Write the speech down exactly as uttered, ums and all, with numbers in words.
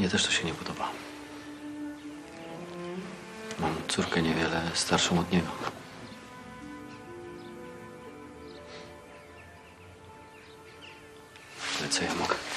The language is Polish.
Mnie też to się nie podoba. Mam córkę niewiele starszą od niego. Ale co ja mogę?